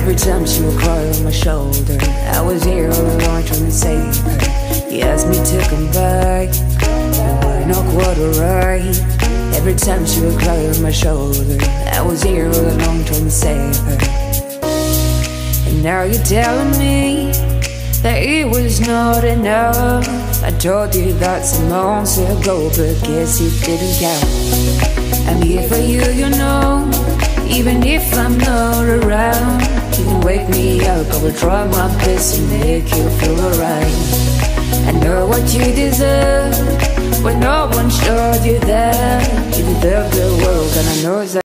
Every time she would cry on my shoulder, I was here all alone trying to save her. He asked me to come back, and we're not quite alright. Every time she would cry on my shoulder, I was here all alone trying to save her. And now you're telling me that it was not enough. I told you that some months ago, but guess it didn't count. I'm here for you, you know, even if I'm not around. You can wake me up, I will try my best to make you feel alright. I know what you deserve, but no one showed you that. You deserve the world, and I know that